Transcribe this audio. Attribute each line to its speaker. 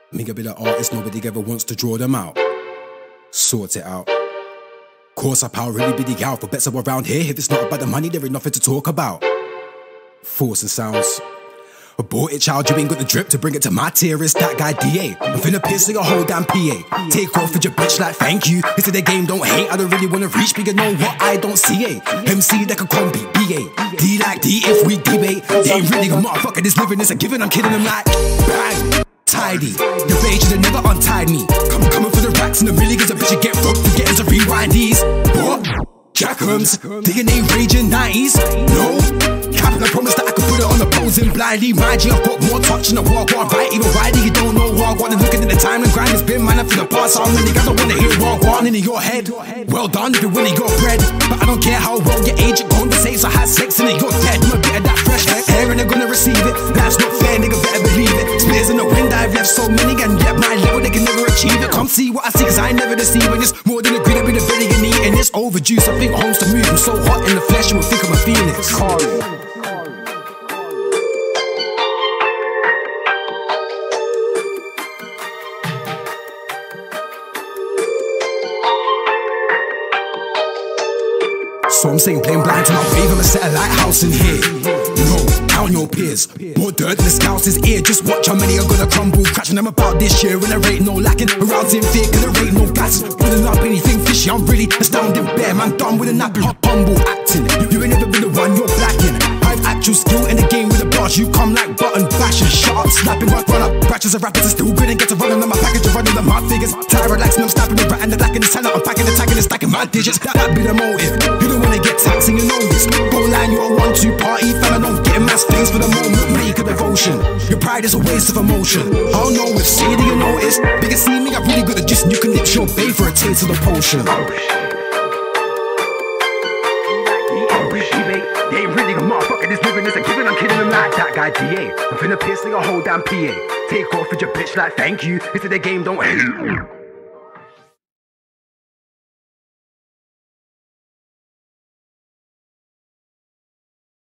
Speaker 1: Me a bit of artist, nobody ever wants to draw them out. Sort it out. Course up, I'll really be the gal for bets around here. If it's not about the money, there ain't nothing to talk about. Forcing sounds. Abort it, child, you ain't got the drip to bring it to my tier. It's that guy D.A. I'm finna piss like a whole damn PA. Take off with your bitch like thank you. This is the game, don't hate. I don't really wanna reach, but you know what? I don't see it. MC like a combi, B.A. D like D if we debate. They ain't really a motherfucker, this living is a given. I'm kidding them like bang. Tidy, the rage that never untied me. Coming for the racks and the millions of bitch you get fucked to get us to rewind these. What? Jackums, DNA raging 90s. No, Captain, I promise that I could put it on the posing blindly. My G, I've got more touch than a walk on right. Even widely, you don't know walk on. And looking at the time and grind has been mine up for the past. How many guys don't wanna hear walk on in your head? Well done if you're winning your bread. But I don't care how well your age you're going to say. So I had sex and then you're dead. I'm a bit of that fresh hair and they're gonna receive it. That's not fair, nigga, better believe it. Spears in the wind, I've left so many and yet my level they can never achieve it. Come see what I see, cause I ain't never deceiving. It's more than a greed, I've been a belly and eating. It's overdue, so I think home's to move. I'm so hot in the flesh, you would think I'm a phoenix. So I'm saying playing blind to my wave, I'ma set a lighthouse in here. No, down your peers. More dirt than the scouts' ear. Just watch how many are gonna crumble. Crashing them about this year, and there ain't no lacking. Around in fear, cause there ain't no gas. Pulling up anything fishy, I'm really astounding bare. Man, done with a nappy, humble acting. You ain't never been the one, you're blacking. I've actual skill in the game with a boss. You come like button bashing, shut up, snapping, run up. Batches of rappers are still grinning, get to running on my package, running the my figures. Tired, relaxing, I'm snapping the rat and the black and the talent. I'm packing the tagging and stacking my digits. That be the motive. You don't wanna get taxing, you know this. Go line, you're a 1-2 party, fella, don't get mass things for the moment. Make a devotion. Your pride is a waste of emotion. I don't know if shady you notice. Bigger see me, I really got the gist, and you can lick your babe for a taste of the potion. They ain't really a motherfucker, this living is a given. I'm kidding them like that guy D.A. I'm finna piss like a whole damn PA. Take off with your bitch like thank you. This is the game, don't hate.